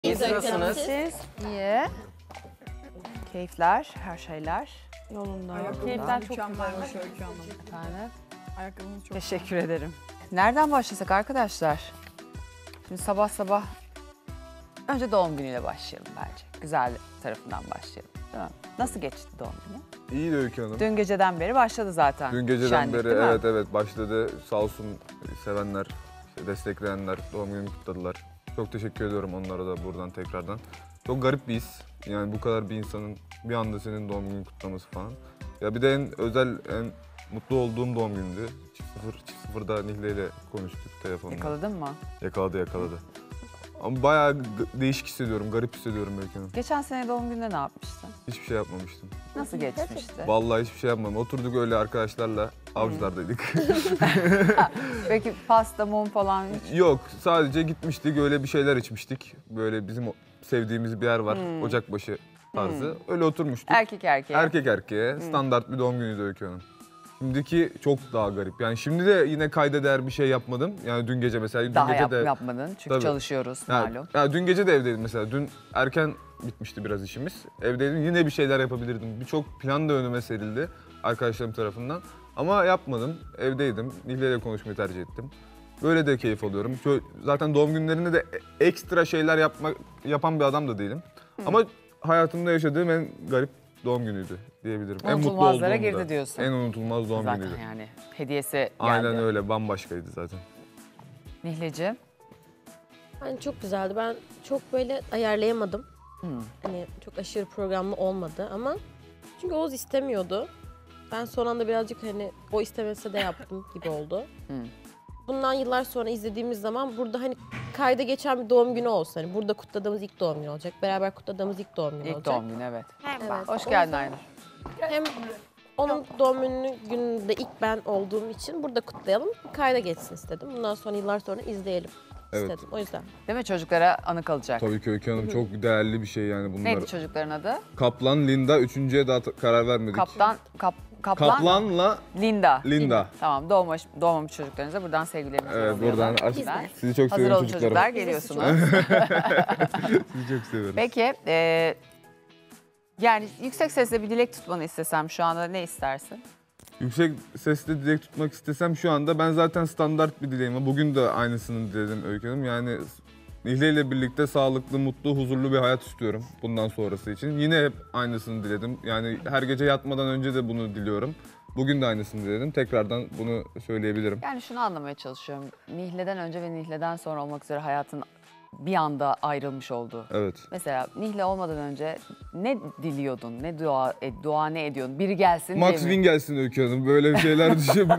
Nasılsınız? Siz? İyi. Keyifler, her şeyler Yolunda. Keyifler çok güzelmiş Öykü Hanım. efendim. Ayakkabınız çok Teşekkür ederim. Nereden başlasak arkadaşlar? Şimdi sabah sabah önce doğum günüyle başlayalım bence. Güzel tarafından başlayalım. Değil mi? Nasıl geçti doğum günü? İyi de Öykü Hanım. Dün geceden beri başladı zaten. Dün geceden şenlik, beri değil mi? evet başladı. Sağ olsun sevenler, işte destekleyenler doğum günümü kutladılar. Çok teşekkür ediyorum onlara da buradan tekrardan. Çok garip bir his. Yani bu kadar bir insanın bir anda senin doğum gününü kutlaması falan. Ya bir de en özel, en mutlu olduğum doğum günüydü. Çift sıfırda Nihle ile konuştuk telefonda. Yakaladın mı? Yakaladı. Ama bayağı değişik hissediyorum, garip hissediyorum Öykü Hanım. Geçen sene doğum gününde ne yapmıştın? Hiçbir şey yapmamıştım. Nasıl geçmişti? Vallahi hiçbir şey yapmadım. Oturduk öyle arkadaşlarla avcılardaydık. Peki pasta, mum falan hiç? Yok, sadece gitmiştik, öyle bir şeyler içmiştik. Böyle bizim sevdiğimiz bir yer var, Ocakbaşı tarzı. Öyle oturmuştuk. Erkek erkeğe. Erkek erkeğe, standart bir doğum günüydü Öykü Hanım. Şimdiki çok daha garip. Yani şimdi de yine kayda değer bir şey yapmadım. Yani dün gece mesela, dün Daha gece de... yapmadın çünkü Tabii. çalışıyoruz Yani, malum. yani dün gece de evdeydim mesela. Dün erken bitmişti biraz işimiz. Evdeydim, yine bir şeyler yapabilirdim. Birçok plan da önüme serildi arkadaşlarım tarafından. Ama yapmadım, evdeydim. Nihle ile konuşmayı tercih ettim. Böyle de keyif alıyorum. Zaten doğum günlerinde de ekstra şeyler yapan bir adam da değilim. Ama hayatımda yaşadığım en garip doğum günüydü diyebilirim. En mutlu Unutulmazlara olduğum girdi da. diyorsun. En unutulmaz doğum Zaten günüydü. yani hediyesi geldi. Aynen öyle, bambaşkaydı zaten. Nihleciğim. Yani çok güzeldi. Ben çok böyle ayarlayamadım. Hani çok aşırı programlı olmadı ama çünkü Oğuz istemiyordu. Ben son anda birazcık hani o istemese de yaptım gibi oldu. Bundan yıllar sonra izlediğimiz zaman burada hani kayda geçen bir doğum günü olsa, hani burada kutladığımız ilk doğum günü olacak. Beraber kutladığımız ilk doğum günü İlk olacak. doğum günü evet. Evet. Hoş O geldin yüzden Aynur. Hem onun doğum gününde ilk ben olduğum için burada kutlayalım. Kayda geçsin istedim. Bundan sonra yıllar sonra izleyelim Evet. istedim. O yüzden. Değil mi? Çocuklara anı kalacak. Tabii ki Öykü Hanım, çok değerli bir şey yani bunlar. Neydi çocukların adı? Kaplan, Linda, üçüncüye daha karar vermedik. Kaplan Kaplan'la Linda. Linda. Tamam, doğmamış çocuklarınıza buradan sevgilerimizi Evet, yollayalım. buradan Güzel. sizi çok Hazır seviyorum olun çocuklarım. çocuklar, geliyorsunuz. Sizi çok seviyorum. Peki, yani yüksek sesle bir dilek tutmanı istesem şu anda ne istersin? Yüksek sesle dilek tutmak istesem şu anda, ben zaten standart bir dileğim var. Bugün de aynısını diledim Öykü Hanım. Yani Nihle ile birlikte sağlıklı, mutlu, huzurlu bir hayat istiyorum bundan sonrası için. Yine hep aynısını diledim. Yani her gece yatmadan önce de bunu diliyorum. Bugün de aynısını diledim. Tekrardan bunu söyleyebilirim. Yani şunu anlamaya çalışıyorum. Nihle'den önce ve Nihle'den sonra olmak üzere hayatın bir anda ayrılmış olduğu. Evet. Mesela Nihle olmadan önce ne diliyordun, ne dua ne ediyordun? Biri gelsin Max diye mi? Win gelsin Öykü Hanım. Böyle şeyler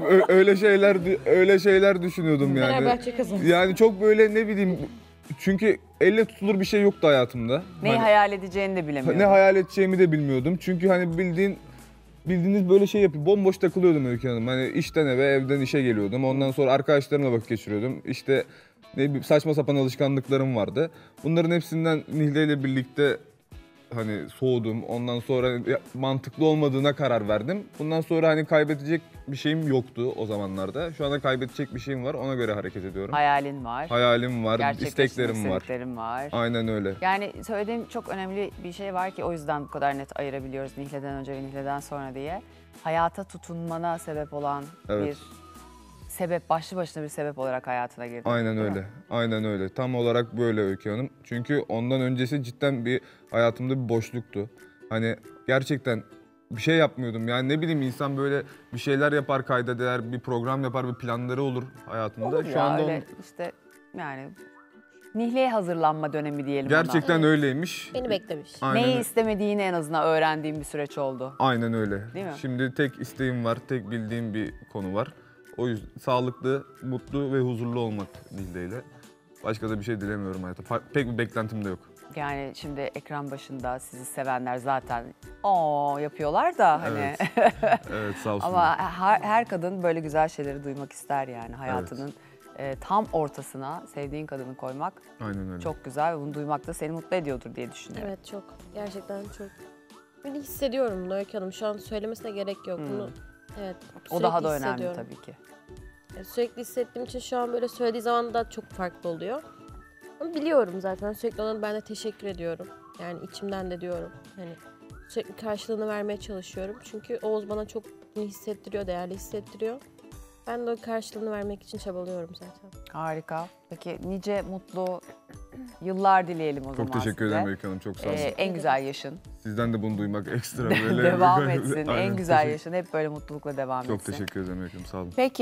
öyle şeyler düşünüyordum yani. Fenerbahçe kazansın. Yani çok böyle ne bileyim, çünkü elle tutulur bir şey yoktu hayatımda. Neyi hayal edeceğini de bilemiyordun. Ne hayal edeceğimi de bilmiyordum. Çünkü hani bildiğiniz böyle şey yapıyor. Bomboş takılıyordum Öykü Hanım. Hani işten eve, evden işe geliyordum. Ondan sonra arkadaşlarımla vakit geçiriyordum. İşte ne bileyim, saçma sapan alışkanlıklarım vardı. Bunların hepsinden Nihle ile birlikte hani soğudum. Ondan sonra mantıklı olmadığına karar verdim. Bundan sonra hani kaybedecek bir şeyim yoktu o zamanlarda. Şu anda kaybedecek bir şeyim var. Ona göre hareket ediyorum. Hayalin var. Hayalim var, Gerçekleştirmek isteklerim var. istediklerin var. Aynen öyle. Yani söylediğin çok önemli bir şey var ki o yüzden bu kadar net ayırabiliyoruz Nihle'den önce ve Nihle'den sonra diye. Hayata tutunmana sebep olan Evet. bir sebep, başlı başına bir sebep olarak hayatına girdi. Aynen değil öyle. mi? Aynen öyle. Tam olarak böyle Öykü Hanım. Çünkü ondan öncesi cidden bir hayatımda bir boşluktu. Hani gerçekten bir şey yapmıyordum. Yani ne bileyim, insan böyle bir şeyler yapar, kayda değer, bir program yapar, bir planları olur hayatında. Olur Şu ya anda öyle işte yani Nihle'ye hazırlanma dönemi diyelim ona. gerçekten öyleymiş. Beni beklemiş. Aynen, Neyi istemediğini en azından öğrendiğim bir süreç oldu. aynen öyle. Değil mi? Şimdi tek isteğim var, tek bildiğim bir konu var. O yüzden sağlıklı, mutlu ve huzurlu olmak dileğiyle. Başka da bir şey dilemiyorum hayata. Pek bir beklentim de yok. Yani şimdi ekran başında sizi sevenler zaten o yapıyorlar da hani. Evet. Evet, sağ olsunlar. Ama her kadın böyle güzel şeyleri duymak ister yani hayatının tam ortasına sevdiğin kadını koymak Aynen öyle. çok güzel ve bunu duymak da seni mutlu ediyordur diye düşünüyorum. Evet çok. Gerçekten çok. Beni hissediyorum bunu Öykü Hanım. Şu an söylemesine gerek yok. Bunu evet. O daha da sürekli önemli hissediyorum. tabii ki. Sürekli hissettiğim için şu an böyle söylediği zaman da çok farklı oluyor. Ama biliyorum zaten, sürekli ona ben de teşekkür ediyorum. Yani içimden de diyorum. Hani sürekli karşılığını vermeye çalışıyorum. Çünkü Oğuz bana çok iyi hissettiriyor, değerli hissettiriyor. Ben de o karşılığını vermek için çabalıyorum zaten. Harika. Peki nice mutlu yıllar dileyelim o zaman Çok teşekkür size. ederim Öykü Hanım. Çok sağ olun. En güzel yaşın. Sizden de bunu duymak ekstra böyle. Devam etsin. Aynen, En güzel teşekkür- yaşın hep böyle mutlulukla devam Çok etsin. teşekkür ederim Öykü Hanım. Sağ olun. Peki.